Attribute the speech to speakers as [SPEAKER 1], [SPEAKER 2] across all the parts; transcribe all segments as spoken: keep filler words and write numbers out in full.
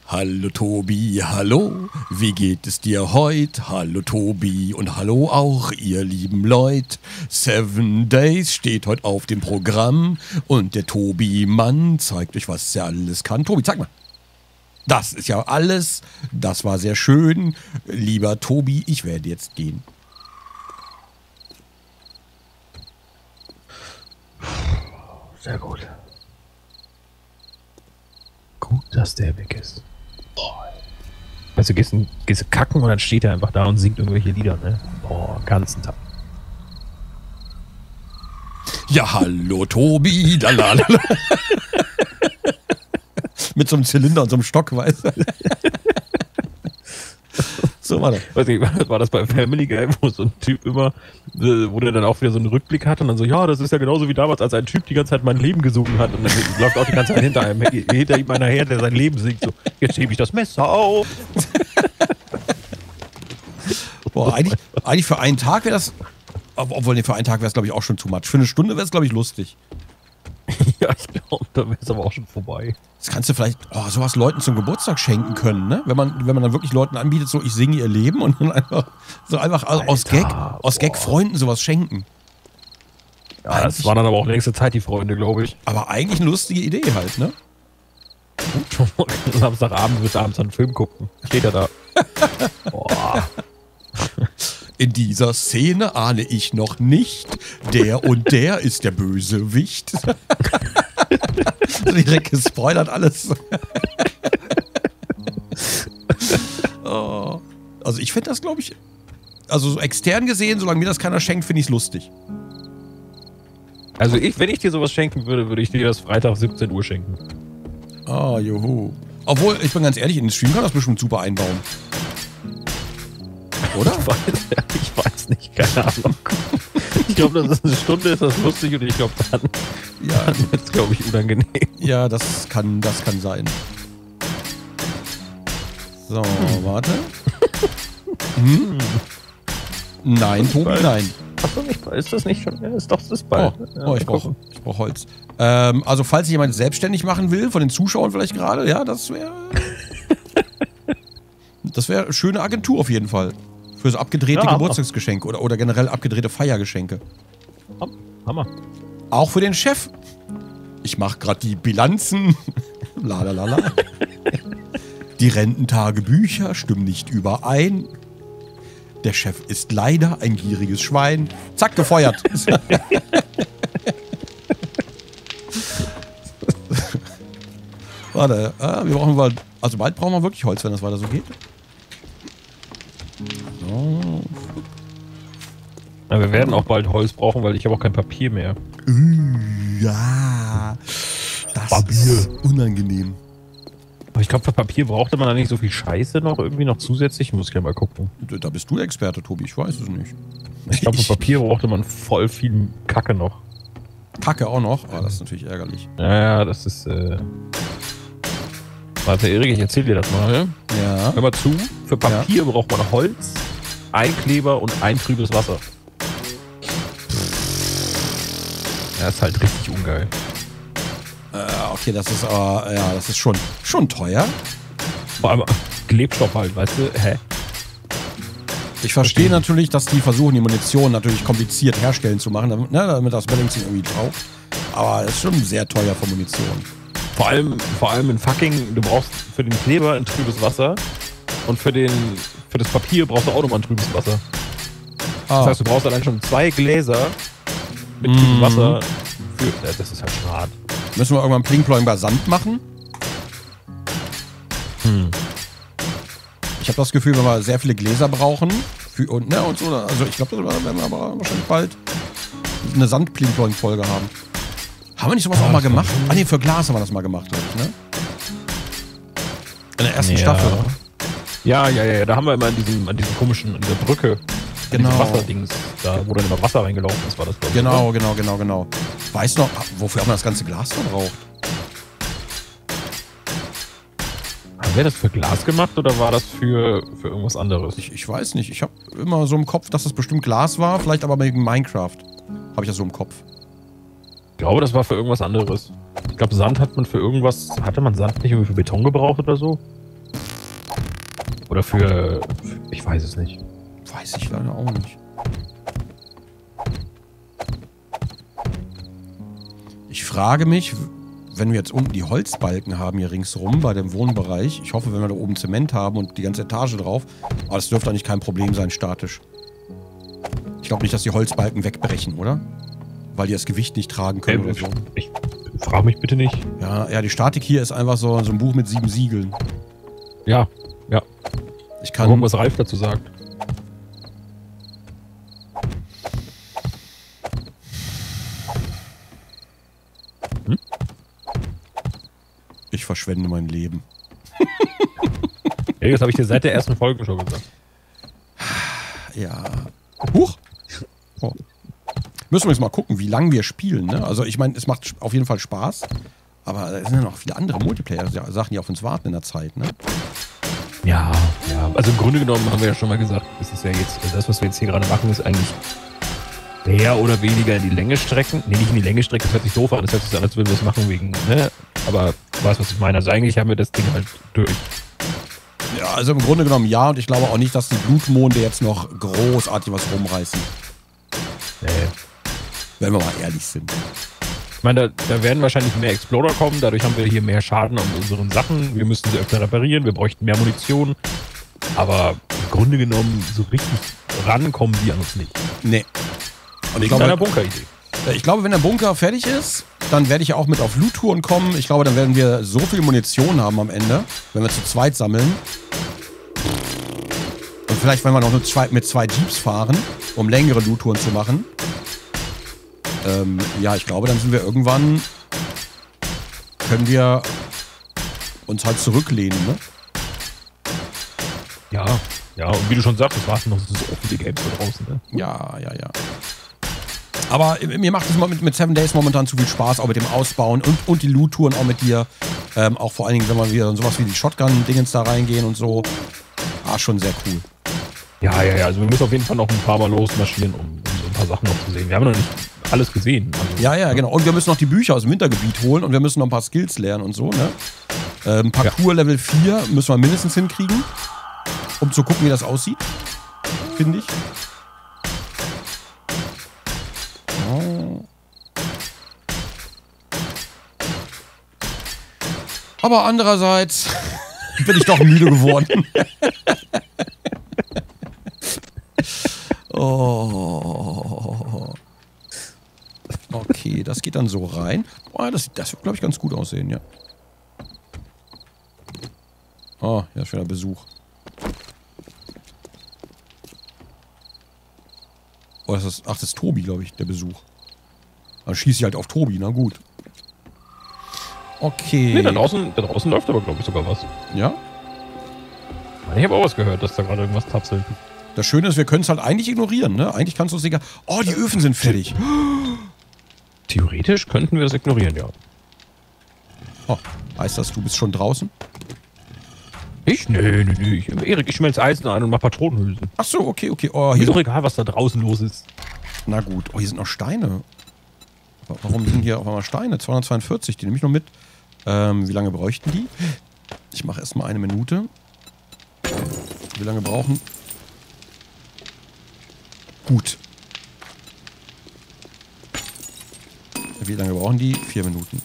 [SPEAKER 1] Hallo Tobi, hallo, wie geht es dir heute? Hallo Tobi und hallo auch ihr lieben Leute. Seven Days steht heute auf dem Programm und der Tobi-Mann zeigt euch, was er alles kann. Tobi, zeig mal. Das ist ja alles, das war sehr schön. Lieber Tobi, ich werde jetzt gehen.
[SPEAKER 2] Sehr gut. Gut, dass der weg ist. Boah. Also gehst du, gehst du kacken und dann steht er einfach da und singt irgendwelche Lieder, ne? Boah, ganzen Tag.
[SPEAKER 1] Ja, hallo Tobi. Lalala. Mit so einem Zylinder und so einem Stock, weißt du? So war das.
[SPEAKER 2] Weiß nicht, war das bei Family Guy, wo so ein Typ immer, wo der dann auch wieder so einen Rückblick hat und dann so, ja, das ist ja genauso wie damals, als ein Typ die ganze Zeit mein Leben gesungen hat und dann läuft auch die ganze Zeit hinter einem, hinter ihm einer her, der sein Leben singt, so, jetzt hebe ich das Messer auf.
[SPEAKER 1] Boah, eigentlich, eigentlich für einen Tag wäre das, obwohl, nee, für einen Tag wäre es, glaube ich, auch schon too much. Für eine Stunde wäre es, glaube ich, lustig.
[SPEAKER 2] Ja, ich glaube, da wäre es aber auch schon vorbei.
[SPEAKER 1] Das kannst du vielleicht, oh, sowas Leuten zum Geburtstag schenken können, ne? Wenn man, wenn man dann wirklich Leuten anbietet, so, ich singe ihr Leben und dann einfach, so einfach Alter, aus Gag, aus Gag Freunden sowas schenken.
[SPEAKER 2] Ja, eigentlich, das war dann aber auch längste Zeit, die Freunde, glaube ich.
[SPEAKER 1] Aber eigentlich eine lustige Idee halt, ne?
[SPEAKER 2] Samstagabend willst du abends einen Film gucken. Steht er da. Boah.
[SPEAKER 1] In dieser Szene ahne ich noch nicht, der und der ist der Bösewicht. Direkt gespoilert alles. Oh. Also ich finde das, glaube ich, also so extern gesehen, solange mir das keiner schenkt, finde ich es lustig.
[SPEAKER 2] Also ich, wenn ich dir sowas schenken würde, würde ich dir das Freitag siebzehn Uhr schenken.
[SPEAKER 1] Ah, juhu. Obwohl, ich bin ganz ehrlich, in den Stream kann das bestimmt super einbauen. Oder?
[SPEAKER 2] Ich weiß, ich weiß nicht, keine Ahnung. Ich glaube, das ist eine Stunde, ist das lustig und ich glaube, dann, ja, dann wird es, glaube ich, unangenehm.
[SPEAKER 1] Ja, das kann, das kann sein. So, hm. warte. Hm? Nein, Tobi, nein.
[SPEAKER 2] Achso, ist das nicht schon? Ja, ist doch, das ist bald.
[SPEAKER 1] Oh, ja, oh ich brauche ich brauch Holz. Ähm, also, falls sich jemand selbstständig machen will, von den Zuschauern vielleicht gerade, ja, das wäre. Das wäre eine schöne Agentur auf jeden Fall. Für so abgedrehte ja, Geburtstagsgeschenke oder, oder generell abgedrehte Feiergeschenke.
[SPEAKER 2] Hammer.
[SPEAKER 1] Auch für den Chef. Ich mache gerade die Bilanzen. Lalalala. Die Rententagebücher stimmen nicht überein. Der Chef ist leider ein gieriges Schwein. Zack, gefeuert. Warte, ah, wir brauchen mal, also bald brauchen wir wirklich Holz, wenn das weiter so geht. So.
[SPEAKER 2] Ja, wir werden auch bald Holz brauchen, weil ich habe auch kein Papier mehr.
[SPEAKER 1] Uh, ja, das Papier. Ist unangenehm.
[SPEAKER 2] Aber ich glaube, für Papier brauchte man da nicht so viel Scheiße noch irgendwie noch zusätzlich. Muss ich ja mal gucken.
[SPEAKER 1] Da bist du der Experte, Tobi. Ich weiß es nicht.
[SPEAKER 2] Ich glaube, für Papier brauchte man voll viel Kacke noch.
[SPEAKER 1] Kacke auch noch? Oh, das ist natürlich ärgerlich.
[SPEAKER 2] Ja, ja, das ist, äh... Warte, Erik, ich erzähl dir das mal.
[SPEAKER 1] Ja.
[SPEAKER 2] Hör mal zu. Für Papier ja. braucht man Holz, ein Kleber und ein trübes Wasser. Ja, ist halt richtig ungeil.
[SPEAKER 1] Äh, okay, das ist aber, ja, das ist schon, schon teuer.
[SPEAKER 2] Vor allem Klebstoff halt, weißt du? Hä?
[SPEAKER 1] Ich verstehe okay. natürlich, dass die versuchen, die Munition natürlich kompliziert herstellen zu machen, damit, ne, damit das Balancing irgendwie drauf. Aber es ist schon sehr teuer für Munition.
[SPEAKER 2] Vor allem, vor allem in fucking, du brauchst für den Kleber ein trübes Wasser und für, den, für das Papier brauchst du auch nochmal ein trübes Wasser. Ah. Das heißt, du brauchst allein schon zwei Gläser mit trübem mhm. Wasser für, ja, das ist halt schon hart.
[SPEAKER 1] Müssen wir irgendwann Pling-Ploing bei Sand machen?
[SPEAKER 2] Hm.
[SPEAKER 1] Ich habe das Gefühl, wenn wir sehr viele Gläser brauchen für, und, ne, und so, also ich glaube, da werden wir aber wahrscheinlich bald eine Sand-Pling-Ploing-Folge haben. Haben wir nicht sowas ja, auch mal gemacht? Ah ne, für Glas haben wir das mal gemacht, glaube ich, ne? In der ersten
[SPEAKER 2] ja.
[SPEAKER 1] Staffel.
[SPEAKER 2] Ja, ja, ja, da haben wir immer an diesem, an diesem komischen, an der Brücke,
[SPEAKER 1] genau.
[SPEAKER 2] Wasserdings, da wo dann immer Wasser reingelaufen ist, war das, glaube ich.
[SPEAKER 1] Genau, genau, genau, genau. Weißt du noch, wofür haben wir das ganze Glas verbraucht?
[SPEAKER 2] Haben wir das für Glas gemacht oder war das für, für irgendwas anderes?
[SPEAKER 1] Ich, ich weiß nicht. Ich habe immer so im Kopf, dass das bestimmt Glas war, vielleicht aber wegen Minecraft. Habe ich das so im Kopf.
[SPEAKER 2] Ich glaube, das war für irgendwas anderes. Ich glaube, Sand hat man für irgendwas... Hatte man Sand nicht irgendwie für Beton gebraucht oder so? Oder für, ich weiß es nicht.
[SPEAKER 1] Weiß ich leider auch nicht. Ich frage mich, wenn wir jetzt unten die Holzbalken haben hier ringsrum bei dem Wohnbereich. Ich hoffe, wenn wir da oben Zement haben und die ganze Etage drauf. Aber das dürfte eigentlich kein Problem sein, statisch. Ich glaube nicht, dass die Holzbalken wegbrechen, oder? Weil die das Gewicht nicht tragen können
[SPEAKER 2] Äh,
[SPEAKER 1] oder so.
[SPEAKER 2] Ich frage mich bitte nicht.
[SPEAKER 1] Ja, ja, die Statik hier ist einfach so, so ein Buch mit sieben Siegeln.
[SPEAKER 2] Ja, ja.
[SPEAKER 1] Ich
[SPEAKER 2] Mal
[SPEAKER 1] kann...
[SPEAKER 2] gucken, was Ralf dazu sagt. Hm?
[SPEAKER 1] Ich verschwende mein Leben.
[SPEAKER 2] Ja, das habe ich dir seit der ersten Folge schon gesagt.
[SPEAKER 1] Ja. Huch! Oh. Müssen wir jetzt mal gucken, wie lange wir spielen, ne? Also ich meine, es macht auf jeden Fall Spaß. Aber es sind ja noch viele andere Multiplayer-Sachen, die auf uns warten in der Zeit, ne?
[SPEAKER 2] Ja, ja. Also im Grunde genommen haben wir ja schon mal gesagt, das ist ja jetzt, also das, was wir jetzt hier gerade machen, ist eigentlich mehr oder weniger in die Länge strecken. Nee, nicht in die Länge strecken, das hört sich doof an, das hört sich an, als würden wir es machen wegen, ne? Aber du weißt, was ich meine. Also eigentlich haben wir das Ding halt durch.
[SPEAKER 1] Ja, also im Grunde genommen ja, und ich glaube auch nicht, dass die Blutmonde jetzt noch großartig was rumreißen.
[SPEAKER 2] Nee.
[SPEAKER 1] Wenn wir mal ehrlich sind.
[SPEAKER 2] Ich meine, da, da werden wahrscheinlich mehr Exploder kommen, dadurch haben wir hier mehr Schaden an unseren Sachen. Wir müssten sie öfter reparieren, wir bräuchten mehr Munition. Aber im Grunde genommen, so richtig rankommen die an uns nicht.
[SPEAKER 1] Nee. Und ich
[SPEAKER 2] Wegen einer
[SPEAKER 1] glaube,
[SPEAKER 2] Bunkeridee.
[SPEAKER 1] ich glaube, wenn der Bunker fertig ist, dann werde ich auch mit auf Loot-Touren kommen. Ich glaube, dann werden wir so viel Munition haben am Ende, wenn wir zu zweit sammeln. Und vielleicht, wenn wir noch mit zwei, mit zwei Jeeps fahren, um längere Loot-Touren zu machen. Ähm, ja, ich glaube, dann sind wir irgendwann, können wir uns halt zurücklehnen, ne?
[SPEAKER 2] Ja, ja, und wie du schon sagst, es warten noch so viele Games da draußen, ne?
[SPEAKER 1] Ja, ja, ja. Aber mir macht es mit, mit Seven Days momentan zu viel Spaß, auch mit dem Ausbauen und, und die Loot-Touren auch mit dir. Ähm, auch vor allen Dingen, wenn wir wieder sowas wie die Shotgun-Dingens da reingehen und so. Ah, schon sehr cool.
[SPEAKER 2] Ja, ja, ja, also wir müssen auf jeden Fall noch ein paar Mal losmarschieren, um, um so ein paar Sachen noch zu sehen. Wir haben noch nicht alles gesehen. Also,
[SPEAKER 1] Ja, ja, genau. Und wir müssen noch die Bücher aus dem Wintergebiet holen und wir müssen noch ein paar Skills lernen und so, ne? Ähm, Parcours Level vier müssen wir mindestens hinkriegen, um zu gucken, wie das aussieht. Finde ich. Oh. Aber andererseits bin ich doch müde geworden. Oh. Okay, das geht dann so rein. Oh, das, das wird, glaube ich, ganz gut aussehen, ja. Oh, hier ist wieder Besuch. Oh, das ist, ach, das ist Tobi, glaube ich, der Besuch. Dann schieße ich halt auf Tobi, na gut. Okay.
[SPEAKER 2] Nee, da draußen, da draußen läuft aber, glaube ich, sogar was.
[SPEAKER 1] Ja?
[SPEAKER 2] Ich habe auch was gehört, dass da gerade irgendwas tapselt.
[SPEAKER 1] Das Schöne ist, wir können es halt eigentlich ignorieren, ne? Eigentlich kannst du es egal. Oh, die Öfen sind fertig.
[SPEAKER 2] Theoretisch könnten wir das ignorieren, ja.
[SPEAKER 1] Oh, heißt das, du bist schon draußen?
[SPEAKER 2] Ich? Nö, nö, nö. Ich, Erik, ich schmelze Eisen ein und mach Patronenhülsen.
[SPEAKER 1] Ach so, okay, okay. Oh,
[SPEAKER 2] Mir
[SPEAKER 1] hier
[SPEAKER 2] ist doch
[SPEAKER 1] sind,
[SPEAKER 2] egal, was da draußen los ist.
[SPEAKER 1] na gut. Oh, hier sind noch Steine. Warum liegen hier auf einmal Steine? zweihundertzweiundvierzig, die nehme ich noch mit. Ähm, wie lange bräuchten die? Ich mache erstmal eine Minute. Wie lange brauchen? Gut. Wie lange brauchen die? Vier Minuten.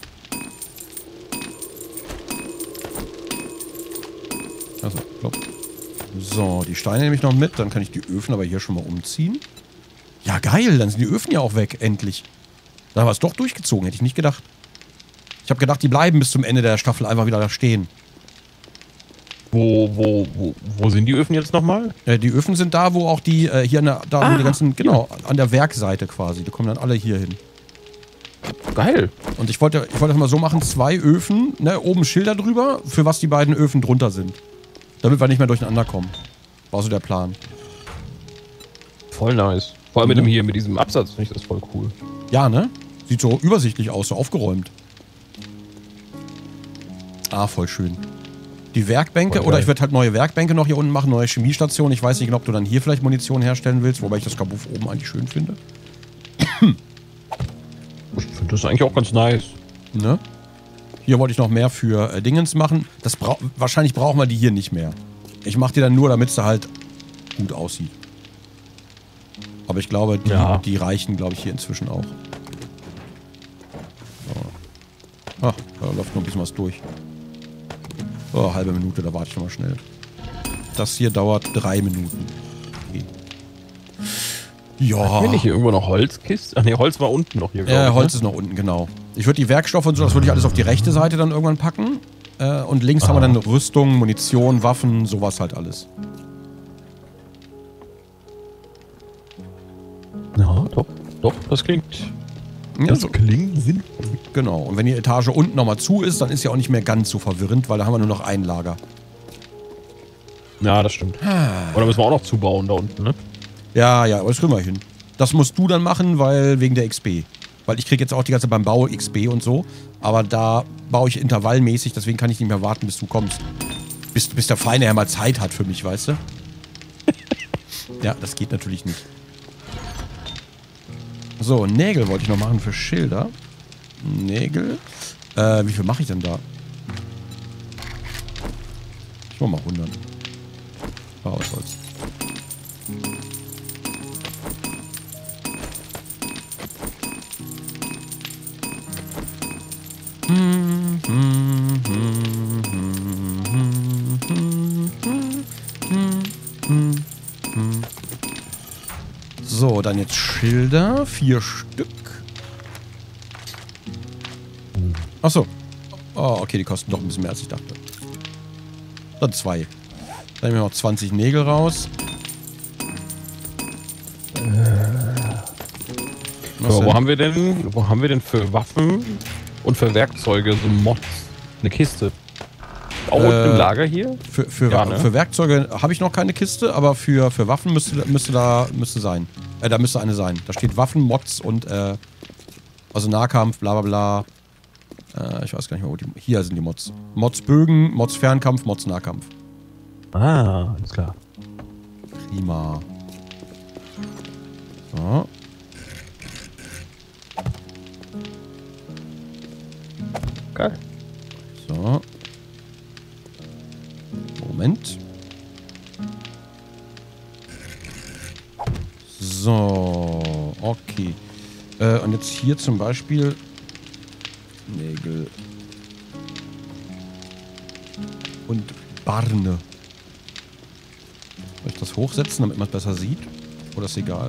[SPEAKER 1] Also, plopp. So, die Steine nehme ich noch mit. Dann kann ich die Öfen aber hier schon mal umziehen. Ja, geil. Dann sind die Öfen ja auch weg. Endlich. Da war es doch durchgezogen. Hätte ich nicht gedacht. Ich habe gedacht, die bleiben bis zum Ende der Staffel einfach wieder da stehen.
[SPEAKER 2] Wo, wo, wo, wo sind die Öfen jetzt nochmal?
[SPEAKER 1] Äh, die Öfen sind da, wo auch die, äh, hier an der, da
[SPEAKER 2] Ah,
[SPEAKER 1] wo die ganzen, genau, an der Werkseite quasi. Die kommen dann alle hier hin.
[SPEAKER 2] Geil.
[SPEAKER 1] Und ich wollte, ich wollte das mal so machen, zwei Öfen, ne, oben Schilder drüber, für was die beiden Öfen drunter sind. Damit wir nicht mehr durcheinander kommen. War so der Plan.
[SPEAKER 2] Voll nice. Vor allem
[SPEAKER 1] Mhm.
[SPEAKER 2] mit dem hier, mit diesem Absatz finde ich das voll cool.
[SPEAKER 1] Ja, ne? Sieht so übersichtlich aus, so aufgeräumt. Ah, voll schön. Die Werkbänke,
[SPEAKER 2] Voll
[SPEAKER 1] oder
[SPEAKER 2] geil.
[SPEAKER 1] ich würde halt neue Werkbänke noch hier unten machen, neue Chemiestation. Ich weiß nicht genau, ob du dann hier vielleicht Munition herstellen willst, wobei ich das Kabuff oben eigentlich schön finde.
[SPEAKER 2] Ich finde das eigentlich auch ganz nice.
[SPEAKER 1] Ne? Hier wollte ich noch mehr für äh, Dingens machen. Das bra wahrscheinlich brauchen wir die hier nicht mehr. Ich mach die dann nur, damit es halt gut aussieht. Aber ich glaube, die,
[SPEAKER 2] ja.
[SPEAKER 1] die reichen, glaube ich, hier inzwischen auch. So. Ah, da läuft noch ein bisschen was durch. Oh, halbe Minute, da warte ich mal schnell. Das hier dauert drei Minuten. Okay. Ja.
[SPEAKER 2] Bin ich hier irgendwo noch Holzkiste? Ach ne, Holz war unten noch hier.
[SPEAKER 1] Ja, äh,
[SPEAKER 2] ich,
[SPEAKER 1] Holz
[SPEAKER 2] ne?
[SPEAKER 1] ist noch unten, genau. Ich würde die Werkstoffe und so, das würde ich alles auf die rechte Seite dann irgendwann packen. Äh, und links ah. haben wir dann Rüstung, Munition, Waffen, sowas halt alles.
[SPEAKER 2] Ja, doch, doch, das klingt.
[SPEAKER 1] Ja,
[SPEAKER 2] das
[SPEAKER 1] so.
[SPEAKER 2] klingt Sinn.
[SPEAKER 1] Genau. Und wenn die Etage unten nochmal zu ist, dann ist ja auch nicht mehr ganz so verwirrend, weil da haben wir nur noch ein Lager.
[SPEAKER 2] Ja, das stimmt. Oder müssen wir auch noch zubauen da unten, ne?
[SPEAKER 1] Ja, ja, aber das kriegen wir hin. Das musst du dann machen, weil wegen der X P. Weil ich kriege jetzt auch die ganze beim Bau X P und so. Aber da baue ich intervallmäßig, deswegen kann ich nicht mehr warten, bis du kommst. Bis, bis der feine Herr mal Zeit hat für mich, weißt du? Ja, das geht natürlich nicht. So, Nägel wollte ich noch machen für Schilder. Nägel. Äh, wie viel mache ich denn da? Ich mach mal hundert. Ah, was soll's. So, dann jetzt Schilder. Vier Stück. Achso. Oh, okay, die kosten doch ein bisschen mehr, als ich dachte. Dann zwei. Dann nehmen wir noch zwanzig Nägel raus.
[SPEAKER 2] So, wo haben wir denn, wo haben wir denn für Waffen und für Werkzeuge so Mods? Eine Kiste. Auch äh, im Lager hier?
[SPEAKER 1] Für, für, ja, ne? Für Werkzeuge habe ich noch keine Kiste, aber für, für Waffen müsste, müsste da müsste sein. Äh, da müsste eine sein. Da steht Waffen, Mods und äh, also Nahkampf, bla bla bla. Äh, ich weiß gar nicht mehr, wo die. Hier sind die Mods. Mods Bögen, Mods Fernkampf, Mods Nahkampf.
[SPEAKER 2] Ah, alles klar.
[SPEAKER 1] Prima. So.
[SPEAKER 2] Geil.
[SPEAKER 1] So. Moment. So, okay. Äh, und jetzt hier zum Beispiel Nägel und Barne. Soll ich das hochsetzen, damit man es besser sieht? Oder ist egal?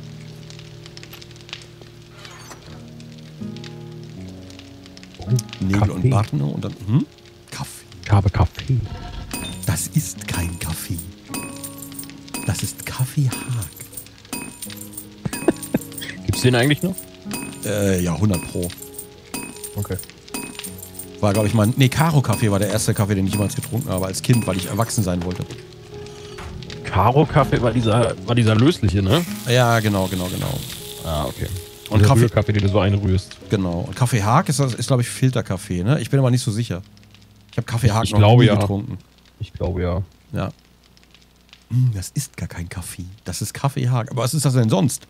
[SPEAKER 2] Oh,
[SPEAKER 1] Nägel
[SPEAKER 2] Kaffee.
[SPEAKER 1] und Barne und dann hm? Kaffee.
[SPEAKER 2] Ich habe Kaffee.
[SPEAKER 1] Das ist kein Kaffee. Das ist Kaffee Haag.
[SPEAKER 2] Gibt's den eigentlich noch?
[SPEAKER 1] Äh, ja, hundert Pro.
[SPEAKER 2] Okay.
[SPEAKER 1] War, glaube ich, mal... Nee, Karo-Kaffee war der erste Kaffee, den ich jemals getrunken habe als Kind, weil ich erwachsen sein wollte.
[SPEAKER 2] Karo-Kaffee war dieser, war dieser lösliche, ne?
[SPEAKER 1] Ja, genau, genau, genau.
[SPEAKER 2] Ah, okay.
[SPEAKER 1] Und Kaffee...
[SPEAKER 2] Kaffee, den du so einrührst.
[SPEAKER 1] Genau. Und Kaffee Haag ist, ist glaube ich, Filterkaffee, ne? Ich bin aber nicht so sicher. Ich habe Kaffee Haag
[SPEAKER 2] ich
[SPEAKER 1] noch
[SPEAKER 2] glaube,
[SPEAKER 1] nie
[SPEAKER 2] ja.
[SPEAKER 1] getrunken.
[SPEAKER 2] Ich glaube, ja.
[SPEAKER 1] Ja. Hm, das ist gar kein Kaffee. Das ist Kaffee Haag. Aber was ist das denn sonst?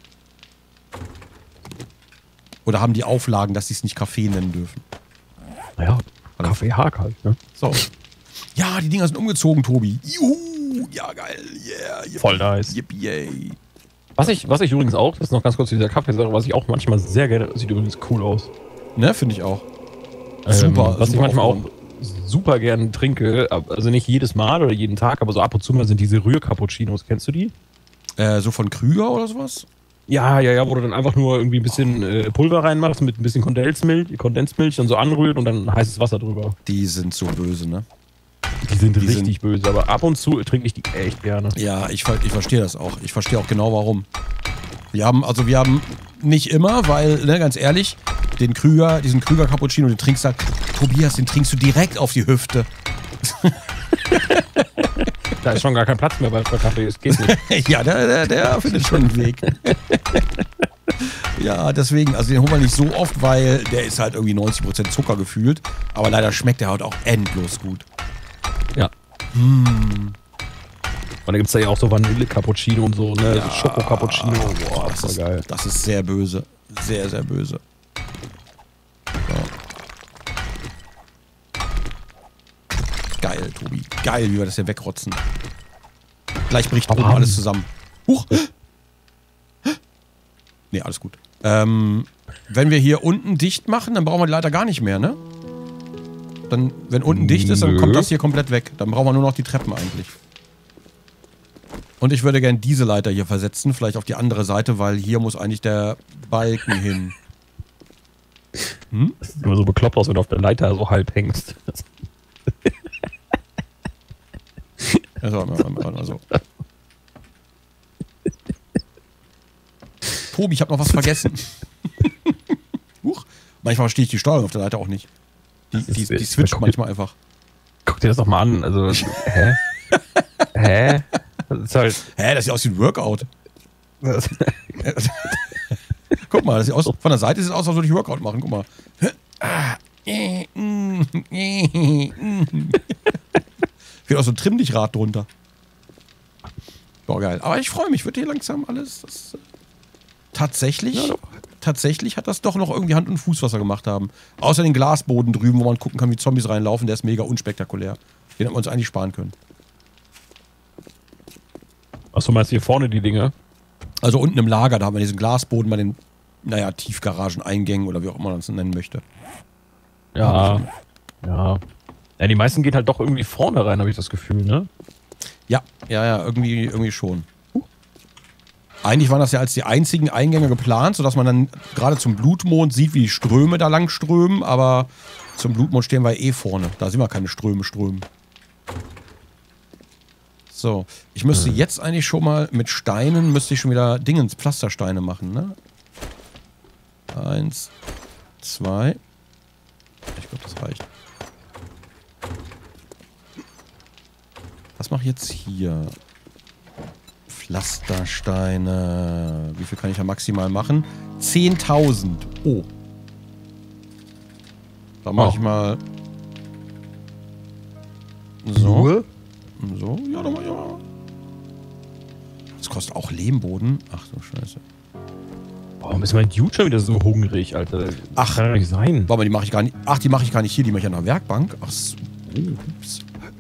[SPEAKER 1] Oder haben die Auflagen, dass sie es nicht Kaffee nennen dürfen?
[SPEAKER 2] Naja, Kaffee Haag halt, ne?
[SPEAKER 1] So. Ja, die Dinger sind umgezogen, Tobi. Juhu! Ja, geil. Yeah. Yippie,
[SPEAKER 2] voll nice.
[SPEAKER 1] Yippie, yay.
[SPEAKER 2] Was ich, was ich übrigens auch, das ist noch ganz kurz zu dieser Kaffeesache, was ich auch manchmal sehr gerne, sieht übrigens cool aus.
[SPEAKER 1] Ne, finde ich auch.
[SPEAKER 2] Ähm,
[SPEAKER 1] Super.
[SPEAKER 2] Was
[SPEAKER 1] super
[SPEAKER 2] ich manchmal
[SPEAKER 1] aufgeräumt.
[SPEAKER 2] auch super gern trinke, also nicht jedes Mal oder jeden Tag, aber so ab und zu mal sind diese Rühr-Cappuccinos. Kennst du die?
[SPEAKER 1] Äh, so von Krüger oder sowas?
[SPEAKER 2] Ja, ja, ja, wo du dann einfach nur irgendwie ein bisschen äh, Pulver reinmachst mit ein bisschen Kondensmilch, Kondensmilch dann so anrührt und dann heißes Wasser drüber.
[SPEAKER 1] Die sind so böse, ne?
[SPEAKER 2] Die sind
[SPEAKER 1] Die
[SPEAKER 2] richtig
[SPEAKER 1] sind-
[SPEAKER 2] böse, aber ab und zu trinke ich die echt gerne.
[SPEAKER 1] Ja, ich, ver- ich verstehe das auch. Ich verstehe auch genau warum. Wir haben, also wir haben nicht immer, weil, ne, ganz ehrlich, den Krüger, diesen Krüger Cappuccino, den trinkst du halt, Tobias, den trinkst du direkt auf die Hüfte.
[SPEAKER 2] Da ist schon gar kein Platz mehr bei Kaffee, es geht nicht.
[SPEAKER 1] Ja, der, der, der findet schon einen Weg. Ja, deswegen, also den holen wir nicht so oft, weil der ist halt irgendwie neunzig Prozent Zucker gefühlt. Aber leider schmeckt der halt auch endlos gut.
[SPEAKER 2] Ja.
[SPEAKER 1] Hm.
[SPEAKER 2] Und da gibt es da ja auch so Vanille-Cappuccino und so, ne?
[SPEAKER 1] Ja,
[SPEAKER 2] so Schoko-Cappuccino. Boah,
[SPEAKER 1] das
[SPEAKER 2] voll
[SPEAKER 1] ist,
[SPEAKER 2] geil.
[SPEAKER 1] das ist sehr böse. Sehr, sehr böse. So. Geil, Tobi. Geil, wie wir das hier wegrotzen. Gleich bricht oben alles zusammen. Huch! Nee, alles gut. Ähm, wenn wir hier unten dicht machen, dann brauchen wir die Leiter gar nicht mehr, ne? Dann, wenn unten dicht ist, dann kommt das hier komplett weg. Dann brauchen wir nur noch die Treppen eigentlich. Und ich würde gerne diese Leiter hier versetzen, vielleicht auf die andere Seite, weil hier muss eigentlich der Balken hin. Hm?
[SPEAKER 2] Das sieht immer so bekloppt aus, wenn du auf der Leiter so halb hängst.
[SPEAKER 1] Also, also. Tobi, ich habe noch was vergessen. Huch. Manchmal verstehe ich die Steuerung auf der Leiter auch nicht. Die, die, die switcht manchmal einfach.
[SPEAKER 2] Guck dir das doch mal an. Also, hä? Hä? Das ist halt.
[SPEAKER 1] Hä, das sieht aus wie ein Workout. Guck mal, das sieht aus, von der Seite sieht es aus, als würde ich Workout machen. Guck mal. Fehlt auch so ein Trimm-Dich-Rad drunter. Boah, geil. Aber ich freue mich, wird hier langsam alles. Das, äh, tatsächlich, ja, tatsächlich hat das doch noch irgendwie Hand und Fuß, was wir gemacht haben. Außer den Glasboden drüben, wo man gucken kann, wie Zombies reinlaufen. Der ist mega unspektakulär. Den hätten wir uns eigentlich sparen können.
[SPEAKER 2] Achso, meinst du hier vorne die Dinge?
[SPEAKER 1] Also unten im Lager, da haben wir diesen Glasboden bei den, naja, Tiefgaragen-Eingängen oder wie auch immer man das nennen möchte.
[SPEAKER 2] Ja, ja. Ja, die meisten gehen halt doch irgendwie vorne rein, habe ich das Gefühl, ne?
[SPEAKER 1] Ja, ja, ja, irgendwie, irgendwie schon. Eigentlich waren das ja als die einzigen Eingänge geplant, sodass man dann gerade zum Blutmond sieht, wie die Ströme da lang strömen, aber zum Blutmond stehen wir eh vorne. Da sind wir keine Ströme strömen. So, ich müsste hm. jetzt eigentlich schon mal mit Steinen, müsste ich schon wieder Dingens, Pflastersteine machen, ne? Eins, zwei. Ich glaube, das reicht. Was mache ich jetzt hier? Pflastersteine. Wie viel kann ich da maximal machen? zehntausend. Oh. Da mache oh. ich mal... So. So, ja, da mach ich mal. Das kostet auch Lehmboden. Ach so, scheiße.
[SPEAKER 2] Warum ist mein Dude schon wieder so hungrig, Alter?
[SPEAKER 1] Ach,
[SPEAKER 2] kann doch nicht sein.
[SPEAKER 1] Warte mal, die mache ich gar nicht. Ach, die mache ich gar nicht hier, die mache ich an der Werkbank. Ach so. Ups.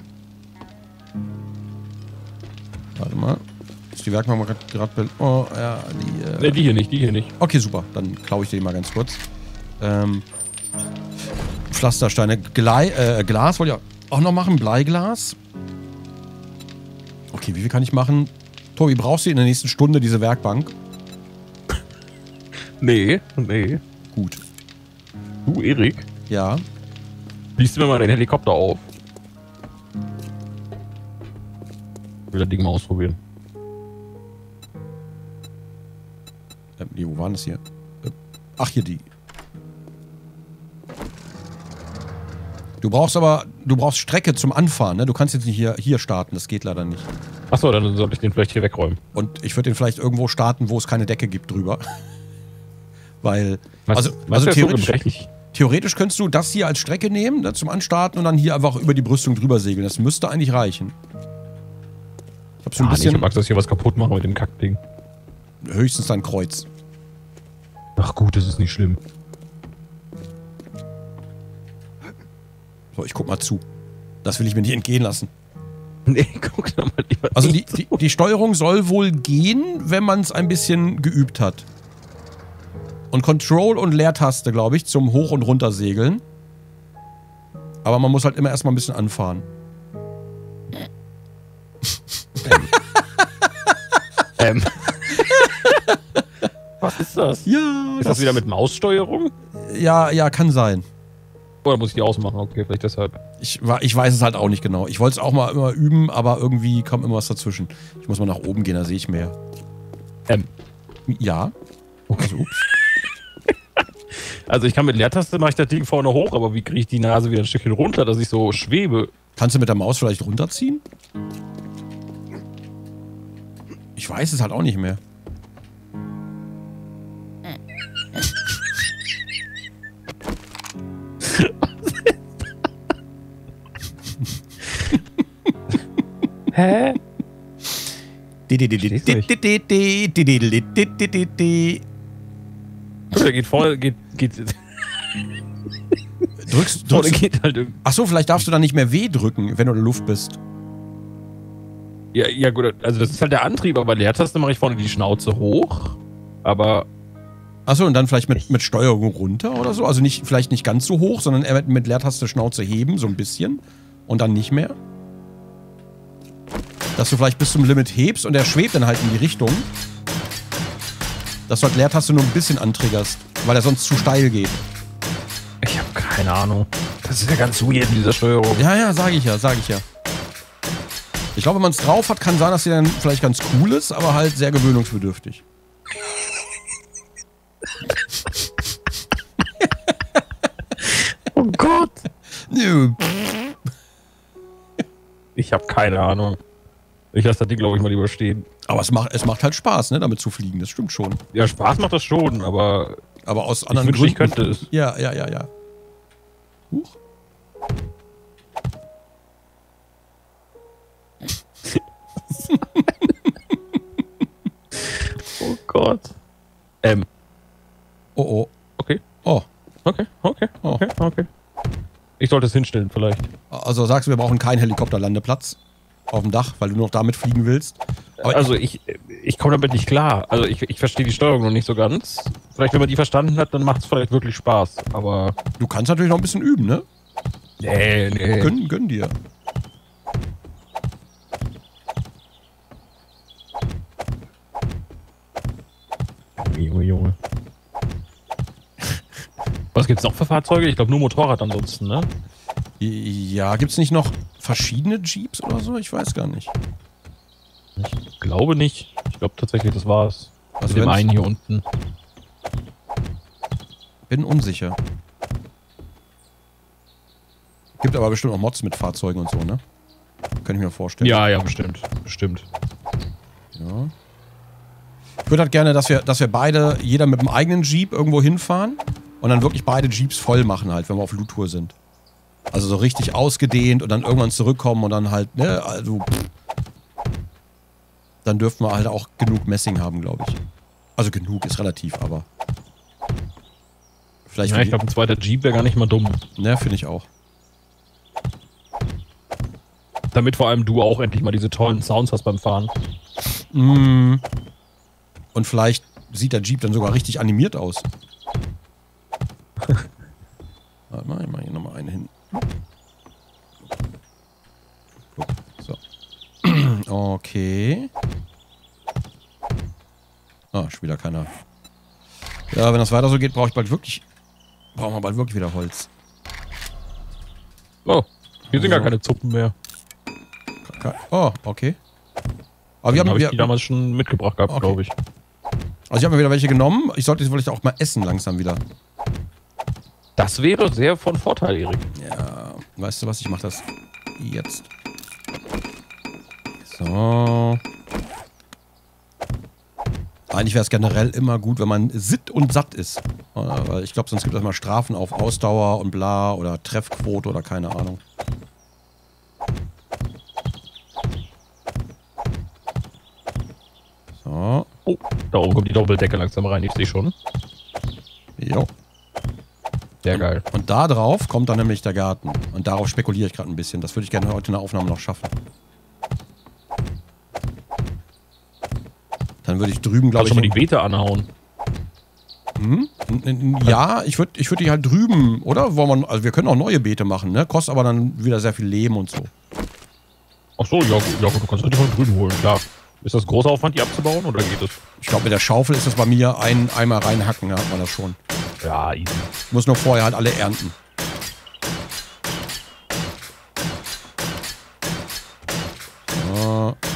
[SPEAKER 1] Warte mal. Ist die Werkbank mal gerade. Oh, ja, die. Äh
[SPEAKER 2] ne, die hier nicht, die hier nicht.
[SPEAKER 1] Okay, super. Dann klaue ich den mal ganz kurz. Ähm. Pflastersteine. Glei, äh, Glas wollte ich auch noch machen. Bleiglas. Okay, wie viel kann ich machen? Tobi, brauchst du in der nächsten Stunde diese Werkbank?
[SPEAKER 2] Nee, nee.
[SPEAKER 1] Gut.
[SPEAKER 2] Du, Erik?
[SPEAKER 1] Ja?
[SPEAKER 2] Liest du mir mal den Helikopter auf? Ich will das Ding mal ausprobieren.
[SPEAKER 1] Ähm, nee, wo waren das hier? Ach, hier die. Du brauchst aber, du brauchst Strecke zum Anfahren, ne? Du kannst jetzt nicht hier, hier starten, das geht leider nicht.
[SPEAKER 2] Achso, dann sollte ich den vielleicht hier wegräumen.
[SPEAKER 1] Und ich würde den vielleicht irgendwo starten, wo es keine Decke gibt drüber. Weil,
[SPEAKER 2] was,
[SPEAKER 1] also,
[SPEAKER 2] was
[SPEAKER 1] also theoretisch,
[SPEAKER 2] so
[SPEAKER 1] theoretisch könntest du das hier als Strecke nehmen, ne, zum Anstarten und dann hier einfach über die Brüstung drüber segeln. Das müsste eigentlich reichen. Ich hab so ein
[SPEAKER 2] ah,
[SPEAKER 1] bisschen...
[SPEAKER 2] Nee, ich mag das hier was kaputt machen mit dem Kackding.
[SPEAKER 1] Höchstens dein Kreuz.
[SPEAKER 2] Ach gut, das ist nicht schlimm.
[SPEAKER 1] So, ich guck mal zu. Das will ich mir nicht entgehen lassen.
[SPEAKER 2] Nee, guck doch mal lieber.
[SPEAKER 1] Also die, die, die Steuerung soll wohl gehen, wenn man es ein bisschen geübt hat. Und Control und Leertaste, glaube ich, zum Hoch- und Runtersegeln. Aber man muss halt immer erstmal ein bisschen anfahren.
[SPEAKER 2] ähm. Was ist das?
[SPEAKER 1] Ja.
[SPEAKER 2] Ist das, das wieder mit Maussteuerung?
[SPEAKER 1] Ja, ja, kann sein.
[SPEAKER 2] Oder muss ich die ausmachen? Okay, vielleicht deshalb.
[SPEAKER 1] Ich, ich weiß es halt auch nicht genau. Ich wollte es auch mal immer üben, aber irgendwie kam immer was dazwischen. Ich muss mal nach oben gehen, da sehe ich mehr.
[SPEAKER 2] Ähm.
[SPEAKER 1] Ja.
[SPEAKER 2] Okay. Also, ups. Also ich kann mit Leertaste mache ich das Ding vorne hoch, aber wie kriege ich die Nase wieder ein Stückchen runter, dass ich so schwebe?
[SPEAKER 1] Kannst du mit der Maus vielleicht runterziehen? Ich weiß es halt auch nicht mehr.
[SPEAKER 2] Hä? Der geht vorne, geht, geht.
[SPEAKER 1] Drückst,
[SPEAKER 2] vorne
[SPEAKER 1] drückst
[SPEAKER 2] geht halt irgendwie.
[SPEAKER 1] Achso, vielleicht darfst du dann nicht mehr W drücken, wenn du in der Luft bist.
[SPEAKER 2] Ja, ja gut, also das ist halt der Antrieb, aber Leertaste mache ich vorne die Schnauze hoch, aber...
[SPEAKER 1] Achso, und dann vielleicht mit, mit Steuerung runter oder so? Also nicht, vielleicht nicht ganz so hoch, sondern eher mit, mit Leertaste Schnauze heben, so ein bisschen. Und dann nicht mehr. Dass du vielleicht bis zum Limit hebst und er schwebt dann halt in die Richtung. Dass du halt Leertaste nur ein bisschen antriggerst, weil er sonst zu steil geht.
[SPEAKER 2] Ich habe keine Ahnung. Das ist ja ganz weird in dieser Steuerung.
[SPEAKER 1] Ja, ja, sage ich ja, sage ich ja. Ich glaube, wenn man es drauf hat, kann sein, dass sie dann vielleicht ganz cool ist, aber halt sehr gewöhnungsbedürftig.
[SPEAKER 2] Oh Gott.
[SPEAKER 1] Nö.
[SPEAKER 2] Ich habe keine Ahnung. Ich lasse das Ding, glaube ich, mal lieber stehen.
[SPEAKER 1] Aber es macht, es macht halt Spaß, ne, damit zu fliegen. Das stimmt schon.
[SPEAKER 2] Ja, Spaß macht das schon, aber...
[SPEAKER 1] Aber aus anderen
[SPEAKER 2] ich wünschte,
[SPEAKER 1] Gründen.
[SPEAKER 2] ich könnte es.
[SPEAKER 1] Ja, ja, ja, ja. Huch.
[SPEAKER 2] Oh Gott. Ähm.
[SPEAKER 1] Oh, oh.
[SPEAKER 2] Okay.
[SPEAKER 1] Oh.
[SPEAKER 2] Okay, okay, okay, okay. Ich sollte es hinstellen vielleicht.
[SPEAKER 1] Also sagst du, wir brauchen keinen Helikopterlandeplatz auf dem Dach, weil du noch damit fliegen willst? Aber
[SPEAKER 2] also ich, ich komme damit nicht klar. Also ich, ich verstehe die Steuerung noch nicht so ganz. Vielleicht, wenn man die verstanden hat, dann macht es vielleicht wirklich Spaß. Aber...
[SPEAKER 1] Du kannst natürlich noch ein bisschen üben, ne?
[SPEAKER 2] Nee, nee.
[SPEAKER 1] Gönn, gönn dir.
[SPEAKER 2] Junge, Junge. Was gibt's noch für Fahrzeuge? Ich glaube nur Motorrad ansonsten, ne?
[SPEAKER 1] Ja, gibt's nicht noch verschiedene Jeeps oder so? Ich weiß gar nicht.
[SPEAKER 2] Ich glaube nicht. Ich glaube tatsächlich, das war's.
[SPEAKER 1] Also
[SPEAKER 2] mit dem einen hier unten.
[SPEAKER 1] Bin unsicher. Gibt aber bestimmt auch Mods mit Fahrzeugen und so, ne? Kann ich mir vorstellen.
[SPEAKER 2] Ja, ja, bestimmt. Bestimmt.
[SPEAKER 1] Ja. Ich würde halt gerne, dass wir, dass wir beide, jeder mit einem eigenen Jeep irgendwo hinfahren und dann wirklich beide Jeeps voll machen halt, wenn wir auf Loot-Tour sind. Also so richtig ausgedehnt und dann irgendwann zurückkommen und dann halt, ne, also pff. Dann dürften wir halt auch genug Messing haben, glaube ich. Also genug ist relativ, aber vielleicht...
[SPEAKER 2] Ja, ich glaube, ein zweiter Jeep wäre gar nicht mal dumm.
[SPEAKER 1] Ne, finde ich auch.
[SPEAKER 2] Damit vor allem du auch endlich mal diese tollen Sounds hast beim Fahren.
[SPEAKER 1] Mm. Und vielleicht sieht der Jeep dann sogar richtig animiert aus. Warte mal, ich mach hier nochmal einen hin. So. Okay. Ah, schon wieder keiner. Ja, wenn das weiter so geht, brauche ich bald wirklich... Brauchen wir bald wirklich wieder Holz.
[SPEAKER 2] Oh, hier sind gar keine Zuppen mehr.
[SPEAKER 1] Oh, okay. Aber wir haben
[SPEAKER 2] hab
[SPEAKER 1] wir,
[SPEAKER 2] ich die damals schon mitgebracht gehabt, okay. glaube ich.
[SPEAKER 1] Also ich habe mir wieder welche genommen. Ich sollte sie vielleicht auch mal essen langsam wieder.
[SPEAKER 2] Das wäre sehr von Vorteil, Erik.
[SPEAKER 1] Ja, weißt du was? Ich mache das jetzt. So. Eigentlich wäre es generell immer gut, wenn man sitt und satt ist. Weil ich glaube, sonst gibt es immer Strafen auf Ausdauer und bla oder Treffquote oder keine Ahnung. So.
[SPEAKER 2] Oh, da oben kommt die Doppeldecke langsam rein, ich sehe schon.
[SPEAKER 1] Jo.
[SPEAKER 2] Sehr geil.
[SPEAKER 1] Und da drauf kommt dann nämlich der Garten. Und darauf spekuliere ich gerade ein bisschen. Das würde ich gerne heute in der Aufnahme noch schaffen. Dann würde ich drüben, glaube ich...
[SPEAKER 2] Kannst du mal die Beete anhauen?
[SPEAKER 1] Hm? Ja, ich würde ich würd die halt drüben, oder? Wollen wir, also wir können auch neue Beete machen, ne? Kostet aber dann wieder sehr viel Lehm und so.
[SPEAKER 2] Ach so, ja, ja du kannst die von drüben holen, klar. Ist das großer Aufwand, die abzubauen, oder geht es?
[SPEAKER 1] Ich glaube, mit der Schaufel ist das bei mir ein Eimer reinhacken, da hat man das schon.
[SPEAKER 2] Ja, easy.
[SPEAKER 1] Muss nur vorher halt alle ernten. So.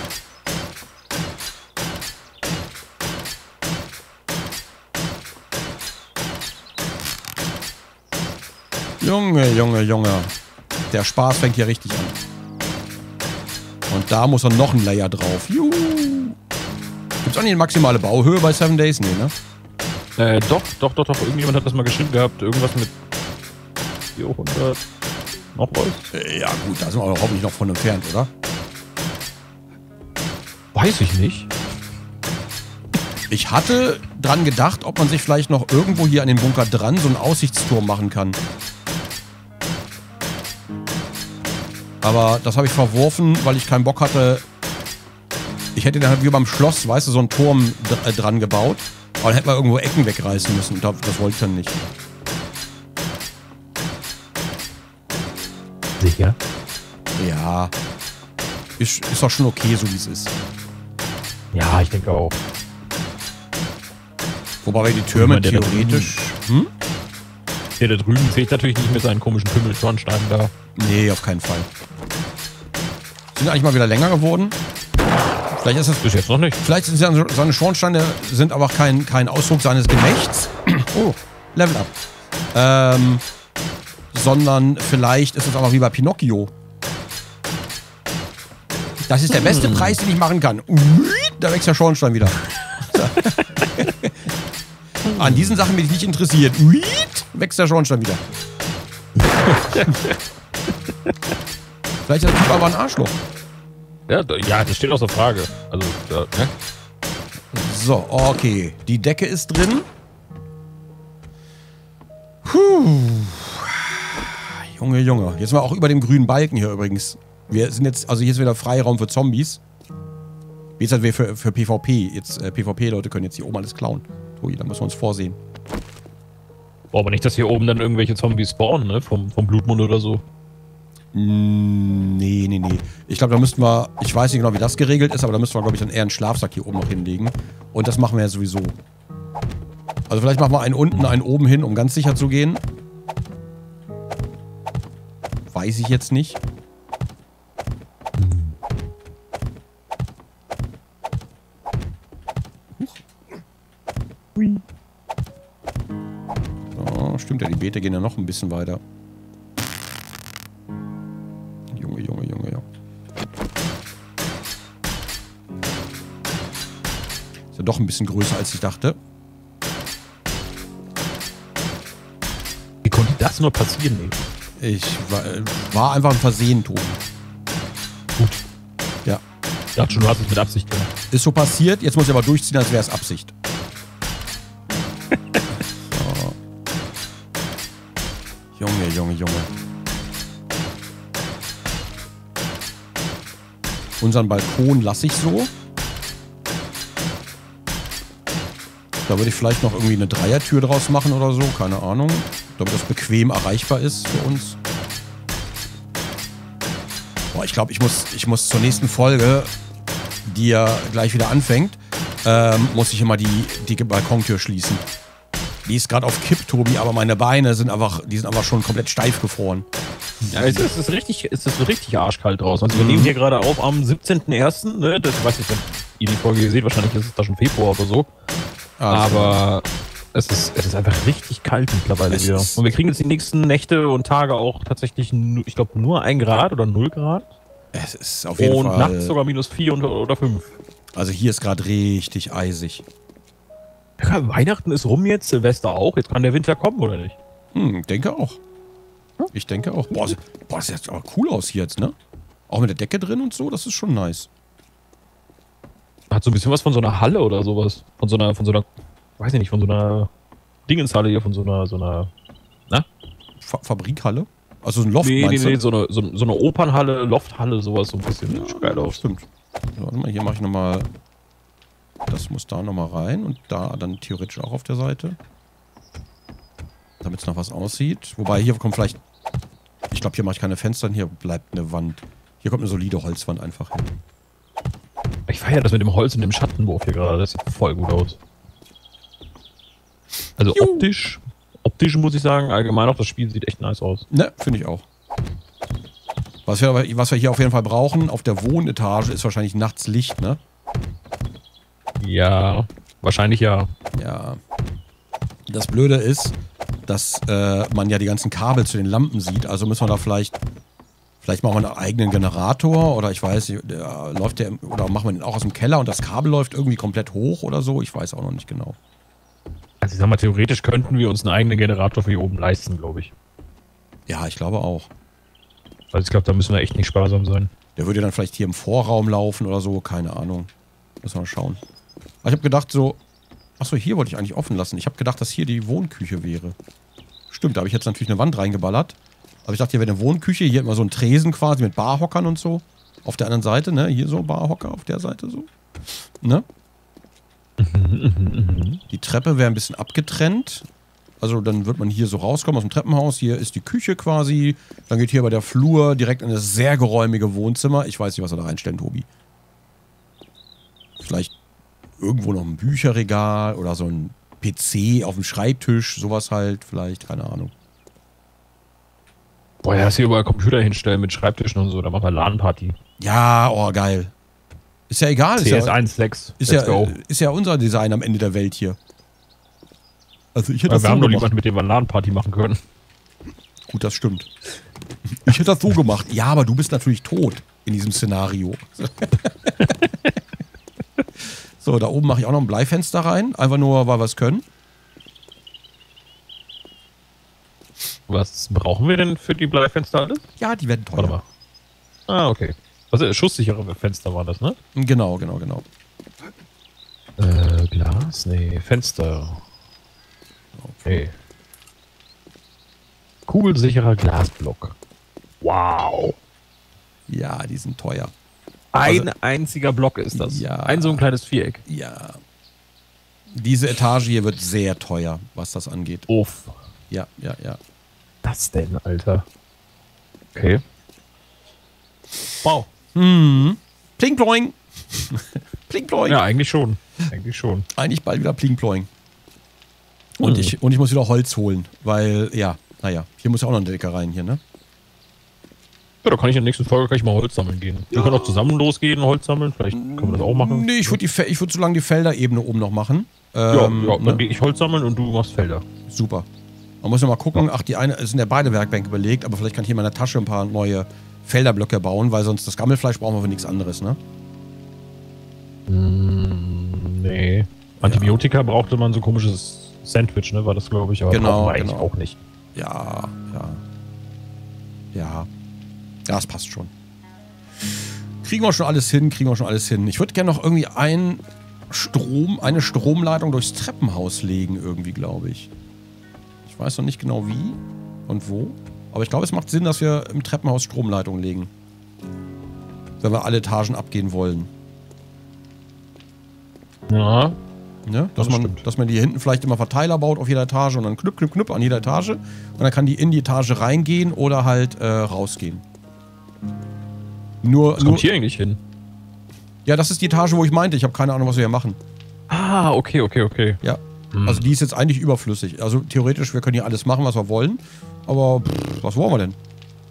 [SPEAKER 1] Junge, Junge, Junge. Der Spaß fängt hier richtig an. Und da muss dann noch ein Layer drauf. Juhu. Gibt's auch nicht eine maximale Bauhöhe bei Seven Days? Nee, ne?
[SPEAKER 2] Äh, doch, doch, doch, doch. Irgendjemand hat das mal geschrieben gehabt. Irgendwas mit vierhundert. Noch was?
[SPEAKER 1] Äh, ja, gut, da sind wir aber hoffentlich noch von entfernt, oder?
[SPEAKER 2] Weiß ich nicht.
[SPEAKER 1] Ich hatte dran gedacht, ob man sich vielleicht noch irgendwo hier an den Bunker dran so einen Aussichtsturm machen kann. Aber das habe ich verworfen, weil ich keinen Bock hatte, Ich hätte dann halt wie beim Schloss, weißt du, so einen Turm dr dran gebaut. Aber dann hätten wir irgendwo Ecken wegreißen müssen. Das, das wollte ich dann nicht.
[SPEAKER 2] Sicher?
[SPEAKER 1] Ja. Ist, ist doch schon okay, so wie es ist.
[SPEAKER 2] Ja, ich denke auch.
[SPEAKER 1] Wobei wir die Türme
[SPEAKER 2] der
[SPEAKER 1] theoretisch... Hm?
[SPEAKER 2] Der da drüben zählt natürlich nicht mit seinen komischen Kümmelschornsteinen da.
[SPEAKER 1] Nee, auf keinen Fall. Sind eigentlich mal wieder länger geworden. Vielleicht ist es...
[SPEAKER 2] Bis jetzt noch nicht.
[SPEAKER 1] Vielleicht sind seine, seine Schornsteine sind aber kein, kein Ausdruck seines Gemächts. Oh, Level up. Ähm... Sondern vielleicht ist es aber wie bei Pinocchio. Das ist der beste Preis, den ich machen kann. Da wächst der Schornstein wieder. An diesen Sachen bin ich nicht interessiert. Wächst der Schornstein wieder. Vielleicht ist der Typ aber ein Arschloch.
[SPEAKER 2] Ja, ja, das steht außer Frage. Also, ja, ne?
[SPEAKER 1] So, okay. Die Decke ist drin. Puh. Junge, Junge. Jetzt sind wir auch über dem grünen Balken hier übrigens. Wir sind jetzt, also hier ist wieder Freiraum für Zombies. Wie ist das für, für PvP? Jetzt, äh, PvP-Leute können jetzt hier oben alles klauen. Ui, da müssen wir uns vorsehen.
[SPEAKER 2] Boah, aber nicht, dass hier oben dann irgendwelche Zombies spawnen, ne? Vom, vom Blutmund oder so.
[SPEAKER 1] Mm, nee, nee, nee. Ich glaube, da müssten wir, ich weiß nicht genau, wie das geregelt ist, aber da müssten wir, glaube ich, dann eher einen Schlafsack hier oben noch hinlegen. Und das machen wir ja sowieso. Also vielleicht machen wir einen unten, einen oben hin, um ganz sicher zu gehen. Weiß ich jetzt nicht. Hui. So, stimmt ja, die Beete gehen ja noch ein bisschen weiter. Junge, Junge, Junge, ja. Ist ja doch ein bisschen größer, als ich dachte.
[SPEAKER 2] Wie konnte das nur passieren, ey?
[SPEAKER 1] Ich war, war einfach ein Versehen, Tobi.
[SPEAKER 2] Gut.
[SPEAKER 1] Ja.
[SPEAKER 2] Ich dachte schon, du hast es mit Absicht gemacht.
[SPEAKER 1] Ist so passiert, jetzt muss ich aber durchziehen, als wäre es Absicht. So. Junge, Junge, Junge. Unseren Balkon lasse ich so. Da würde ich vielleicht noch irgendwie eine Dreiertür draus machen oder so, keine Ahnung. Damit das bequem erreichbar ist für uns. Boah, ich glaube, ich muss, ich muss zur nächsten Folge, die ja gleich wieder anfängt, ähm, muss ich immer die, die Balkontür schließen. Die ist gerade auf Kipp, Tobi, aber meine Beine sind einfach, die sind einfach schon komplett steif gefroren.
[SPEAKER 2] Ja, es ist, es ist richtig, es ist richtig arschkalt draußen. Also wir nehmen hier gerade auf am siebzehnten ersten Ne? Das weiß ich, wenn ihr die Folge seht, wahrscheinlich ist es da schon Februar oder so. Also. Aber es ist, es ist einfach richtig kalt mittlerweile
[SPEAKER 1] es
[SPEAKER 2] wieder. Und wir kriegen jetzt die nächsten Nächte und Tage auch tatsächlich, ich glaube, nur ein Grad oder null Grad.
[SPEAKER 1] Es ist auf jeden
[SPEAKER 2] und
[SPEAKER 1] Fall.
[SPEAKER 2] Und nachts sogar minus vier oder fünf.
[SPEAKER 1] Also hier ist gerade richtig eisig.
[SPEAKER 2] Ja, Weihnachten ist rum jetzt, Silvester auch. Jetzt kann der Winter kommen, oder nicht?
[SPEAKER 1] Hm, denke auch. Ich denke auch. Boah, boah, das sieht aber cool aus hier jetzt, ne? Auch mit der Decke drin und so, das ist schon nice.
[SPEAKER 2] Hat so ein bisschen was von so einer Halle oder sowas. Von so einer, von so einer, weiß ich nicht, von so einer Dingenshalle hier, von so einer, so einer, na?
[SPEAKER 1] Fa Fabrikhalle? Also so ein Loft,
[SPEAKER 2] nee,
[SPEAKER 1] meinst
[SPEAKER 2] nee,
[SPEAKER 1] du?
[SPEAKER 2] nee, so eine, so, so eine Opernhalle, Lofthalle, sowas so ein bisschen.
[SPEAKER 1] Ja, schon geil aus. Stimmt. So, warte mal, hier mache ich nochmal, das muss da nochmal rein und da dann theoretisch auch auf der Seite. Damit es noch was aussieht. Wobei, hier kommt vielleicht, ich glaube, hier mache ich keine Fenster, hier bleibt eine Wand. Hier kommt eine solide Holzwand einfach hin.
[SPEAKER 2] Ich feiere das mit dem Holz und dem Schattenwurf hier gerade. Das sieht voll gut aus. Also Juhu. optisch, optisch muss ich sagen, allgemein auch das Spiel sieht echt nice aus.
[SPEAKER 1] Ne, finde ich auch. Was wir, was wir hier auf jeden Fall brauchen, auf der Wohnetage, ist wahrscheinlich nachts Licht, ne?
[SPEAKER 2] Ja, wahrscheinlich ja.
[SPEAKER 1] Ja. Das Blöde ist, dass äh, man ja die ganzen Kabel zu den Lampen sieht. Also müssen wir da vielleicht, vielleicht machen wir einen eigenen Generator oder ich weiß nicht, der, läuft der, oder machen wir den auch aus dem Keller und das Kabel läuft irgendwie komplett hoch oder so. Ich weiß auch noch nicht genau.
[SPEAKER 2] Also ich sag mal, theoretisch könnten wir uns einen eigenen Generator für hier oben leisten, glaube ich.
[SPEAKER 1] Ja, ich glaube auch.
[SPEAKER 2] Also ich glaube, da müssen wir echt nicht sparsam sein.
[SPEAKER 1] Der würde dann vielleicht hier im Vorraum laufen oder so, keine Ahnung. Müssen wir mal schauen. Aber ich habe gedacht so, achso, hier wollte ich eigentlich offen lassen. Ich habe gedacht, dass hier die Wohnküche wäre. Stimmt, da habe ich jetzt natürlich eine Wand reingeballert. Aber ich dachte, hier wäre eine Wohnküche. Hier immer so ein Tresen quasi mit Barhockern und so. Auf der anderen Seite, ne? Hier so Barhocker auf der Seite so. Ne?
[SPEAKER 2] Mhm, mhm,
[SPEAKER 1] Die Treppe wäre ein bisschen abgetrennt. Also dann wird man hier so rauskommen aus dem Treppenhaus. Hier ist die Küche quasi. Dann geht hier bei der Flur direkt in das sehr geräumige Wohnzimmer. Ich weiß nicht, was wir da reinstellen, Tobi. Vielleicht irgendwo noch ein Bücherregal oder so ein P C auf dem Schreibtisch. Sowas halt vielleicht, keine Ahnung.
[SPEAKER 2] Boah, ja, hier überall Computer hinstellen mit Schreibtischen und so. Da machen wir LAN-Party.
[SPEAKER 1] Ja, oh geil. Ist ja egal.
[SPEAKER 2] C S eins Punkt sechs.
[SPEAKER 1] Ist ja, ist, ja, ist ja unser Design am Ende der Welt hier. Also ich hätte das
[SPEAKER 2] wir
[SPEAKER 1] so
[SPEAKER 2] haben nur
[SPEAKER 1] gemacht.
[SPEAKER 2] jemanden, mit dem wir LAN-Party machen können.
[SPEAKER 1] Gut, das stimmt. Ich hätte das so gemacht. Ja, aber du bist natürlich tot in diesem Szenario. So, da oben mache ich auch noch ein Bleifenster rein. Einfach nur, weil wir es können.
[SPEAKER 2] Was brauchen wir denn für die Bleifenster alles?
[SPEAKER 1] Ja, die werden teuer.
[SPEAKER 2] Warte mal. Ah, okay. Was, schusssichere Fenster war das, ne?
[SPEAKER 1] Genau, genau, genau.
[SPEAKER 2] Äh, Glas? Nee, Fenster. Okay. Kugelsicherer Glasblock. Wow.
[SPEAKER 1] Ja, die sind teuer.
[SPEAKER 2] Ein
[SPEAKER 1] Also,
[SPEAKER 2] einziger Block ist das.
[SPEAKER 1] Ja.
[SPEAKER 2] Ein so ein kleines Viereck.
[SPEAKER 1] Ja. Diese Etage hier wird sehr teuer, was das angeht.
[SPEAKER 2] Uff.
[SPEAKER 1] Ja, ja, ja.
[SPEAKER 2] Was denn, Alter? Okay. Wow.
[SPEAKER 1] Hm. Pling ploing. Pling ploing.
[SPEAKER 2] Ja, eigentlich schon. Eigentlich schon.
[SPEAKER 1] Eigentlich bald wieder pling ploing. Und,
[SPEAKER 2] Hm.
[SPEAKER 1] ich, und ich muss wieder Holz holen, weil, ja, naja, hier muss ja auch noch eine Decke rein hier, ne?
[SPEAKER 2] Ja, da kann ich in der nächsten Folge gleich mal Holz sammeln gehen. Wir können auch zusammen losgehen, Holz sammeln. Vielleicht können wir das auch machen.
[SPEAKER 1] Nee, ich würde würd so lange die Felderebene oben noch machen.
[SPEAKER 2] Ja,
[SPEAKER 1] Ähm,
[SPEAKER 2] ja dann
[SPEAKER 1] ne?
[SPEAKER 2] gehe ich Holz sammeln und du machst Felder.
[SPEAKER 1] Super. Man muss ja mal gucken, ach, die eine, es sind ja beide Werkbänke belegt, aber vielleicht kann ich hier in meiner Tasche ein paar neue Felderblöcke bauen, weil sonst das Gammelfleisch brauchen wir für nichts anderes, ne?
[SPEAKER 2] Mm, nee. Antibiotika brauchte man so ein komisches Sandwich, ne? War das, glaube ich, aber
[SPEAKER 1] Genau,
[SPEAKER 2] brauchen wir eigentlich
[SPEAKER 1] genau.
[SPEAKER 2] auch nicht.
[SPEAKER 1] Ja, ja. Ja. Ja, es passt schon. Kriegen wir schon alles hin, kriegen wir schon alles hin. Ich würde gerne noch irgendwie ein Strom, eine Stromleitung durchs Treppenhaus legen, irgendwie, glaube ich. Ich weiß noch nicht genau wie und wo. Aber ich glaube, es macht Sinn, dass wir im Treppenhaus Stromleitungen legen. Wenn wir alle Etagen abgehen wollen.
[SPEAKER 2] Ja.
[SPEAKER 1] Ne? Dass,
[SPEAKER 2] Das
[SPEAKER 1] man,
[SPEAKER 2] stimmt.
[SPEAKER 1] dass man die hinten vielleicht immer Verteiler baut auf jeder Etage und dann knüpp, knüpp, knüpp an jeder Etage. Und dann kann die in die Etage reingehen oder halt äh, rausgehen. Nur,
[SPEAKER 2] Was
[SPEAKER 1] nur
[SPEAKER 2] kommt hier eigentlich hin?
[SPEAKER 1] Ja, das ist die Etage, wo ich meinte. Ich habe keine Ahnung, was wir hier machen.
[SPEAKER 2] Ah, okay, okay, okay.
[SPEAKER 1] Ja.
[SPEAKER 2] Hm.
[SPEAKER 1] Also die ist jetzt eigentlich überflüssig. Also theoretisch, wir können hier alles machen, was wir wollen. Aber pff, was wollen wir denn?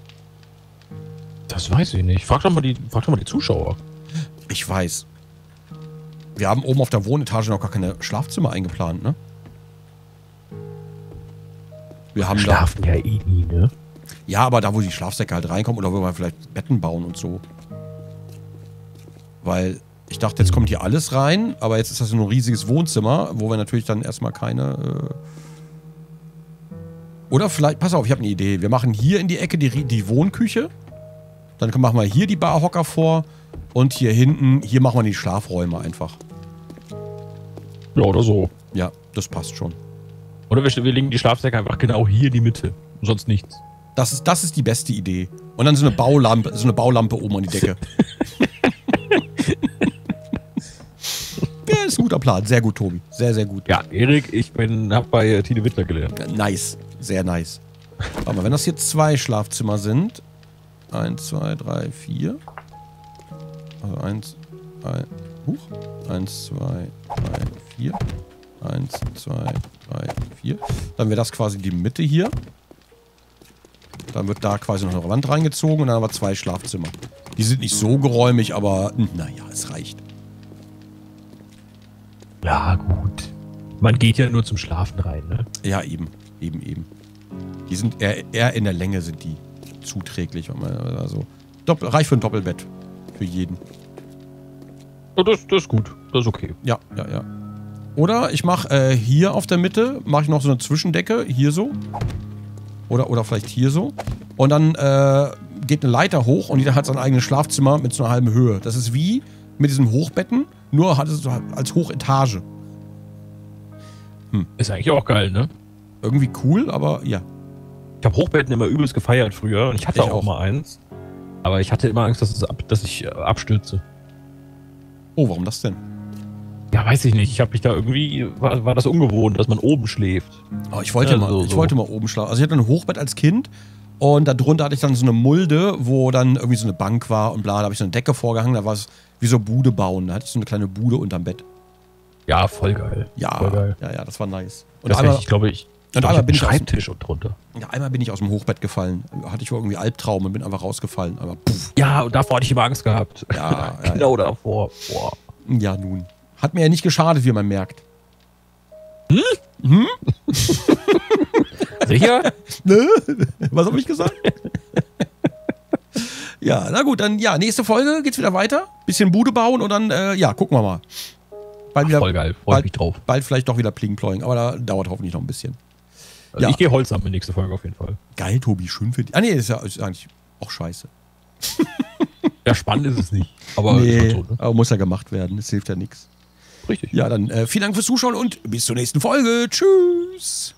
[SPEAKER 2] Das weiß ich nicht. Frag doch mal die, frag doch mal die Zuschauer.
[SPEAKER 1] Ich weiß. Wir haben oben auf der Wohnetage noch gar keine Schlafzimmer eingeplant, ne? Wir haben
[SPEAKER 2] Schlafen ja eh nie, ne?
[SPEAKER 1] da... Ja, aber da, wo die Schlafsäcke halt reinkommen oder wo wir vielleicht Betten bauen und so. Weil ich dachte, jetzt kommt hier alles rein, aber jetzt ist das nur ein riesiges Wohnzimmer, wo wir natürlich dann erstmal keine... Äh oder vielleicht... Pass auf, ich habe eine Idee. Wir machen hier in die Ecke die, die Wohnküche. Dann machen wir hier die Barhocker vor. Und hier hinten, hier machen wir die Schlafräume einfach.
[SPEAKER 2] Ja, oder so.
[SPEAKER 1] Ja, das passt schon.
[SPEAKER 2] Oder wir, wir legen die Schlafsäcke einfach genau hier in die Mitte. Und sonst nichts.
[SPEAKER 1] Das ist, das ist die beste Idee. Und dann so eine Baulampe, so eine Baulampe oben an die Decke. Ja, ist ein guter Plan. Sehr gut, Tobi. Sehr, sehr gut.
[SPEAKER 2] Ja, Erik, ich bin, hab bei äh, Tine Wittler gelernt.
[SPEAKER 1] Nice. Sehr nice. Warte mal, wenn das hier zwei Schlafzimmer sind. Eins, zwei, drei, vier. Also eins, ein, huch. Eins, zwei, drei, vier. Eins, zwei, drei, vier. Dann wäre das quasi die Mitte hier. Dann wird da quasi noch eine Wand reingezogen und dann haben wir zwei Schlafzimmer. Die sind nicht so geräumig, aber naja, es reicht.
[SPEAKER 2] Ja, gut. Man geht ja nur zum Schlafen rein, ne?
[SPEAKER 1] Ja, eben. Eben, eben. Die sind eher, eher in der Länge sind die zuträglich. Also, Doppel, reicht für ein Doppelbett. Für jeden.
[SPEAKER 2] Ja, das, das ist gut. Das ist okay.
[SPEAKER 1] Ja, ja, ja. Oder ich mache äh, hier auf der Mitte, mache ich noch so eine Zwischendecke. Hier so. Oder, oder vielleicht hier so. Und dann äh, geht eine Leiter hoch und jeder hat sein eigenes Schlafzimmer mit so einer halben Höhe. Das ist wie mit diesem Hochbetten, nur hat es so als Hochetage.
[SPEAKER 2] Ist eigentlich auch geil, ne?
[SPEAKER 1] Irgendwie cool, aber ja.
[SPEAKER 2] Ich habe Hochbetten immer übelst gefeiert früher. Und ich hatte
[SPEAKER 1] Ich
[SPEAKER 2] auch,
[SPEAKER 1] auch.
[SPEAKER 2] mal eins. Aber ich hatte immer Angst, dass, es ab, dass ich äh, abstürze.
[SPEAKER 1] Oh, warum das denn?
[SPEAKER 2] Ja, weiß ich nicht. Ich habe mich da irgendwie, war, war das ungewohnt, dass man oben schläft.
[SPEAKER 1] Oh, ich wollte, ja, mal, so, ich so. wollte mal oben schlafen. Also ich hatte ein Hochbett als Kind und darunter hatte ich dann so eine Mulde, wo dann irgendwie so eine Bank war und bla, da habe ich so eine Decke vorgehangen, da war es wie so Bude bauen. Da hatte ich so eine kleine Bude unterm Bett.
[SPEAKER 2] Ja, voll geil.
[SPEAKER 1] Ja,
[SPEAKER 2] voll geil.
[SPEAKER 1] ja, ja, das war nice. Und
[SPEAKER 2] das
[SPEAKER 1] einmal,
[SPEAKER 2] ich glaube, ich,
[SPEAKER 1] und
[SPEAKER 2] glaub,
[SPEAKER 1] einmal
[SPEAKER 2] ich
[SPEAKER 1] bin ich
[SPEAKER 2] Schreibtisch und drunter.
[SPEAKER 1] Ja, einmal bin ich aus dem Hochbett gefallen. Hatte ich irgendwie Albtraum und bin einfach rausgefallen. Aber puff.
[SPEAKER 2] Ja, und davor hatte ich immer Angst gehabt.
[SPEAKER 1] Ja, ja
[SPEAKER 2] genau
[SPEAKER 1] ja.
[SPEAKER 2] davor. Boah.
[SPEAKER 1] Ja, nun. Hat mir ja nicht geschadet, wie man merkt.
[SPEAKER 2] Hm?
[SPEAKER 1] Hm?
[SPEAKER 2] Sicher?
[SPEAKER 1] Ne? Was habe ich gesagt? Ja, na gut, dann ja, nächste Folge geht's wieder weiter. Bisschen Bude bauen und dann, äh, ja, gucken wir mal. Bald wieder,
[SPEAKER 2] voll geil, freue mich drauf.
[SPEAKER 1] Bald vielleicht doch wieder Pling-Ploing, aber da dauert hoffentlich noch ein bisschen.
[SPEAKER 2] Also ja. Ich gehe Holz ab in nächste Folge auf jeden Fall.
[SPEAKER 1] Geil, Tobi, schön für dich. Ah, nee, ist ja ist eigentlich auch scheiße.
[SPEAKER 2] Ja, spannend ist es nicht. Aber,
[SPEAKER 1] nee,
[SPEAKER 2] so, ne?
[SPEAKER 1] aber muss ja gemacht werden, das hilft ja nichts.
[SPEAKER 2] Richtig.
[SPEAKER 1] Ja, dann äh, vielen Dank fürs Zuschauen und bis zur nächsten Folge. Tschüss.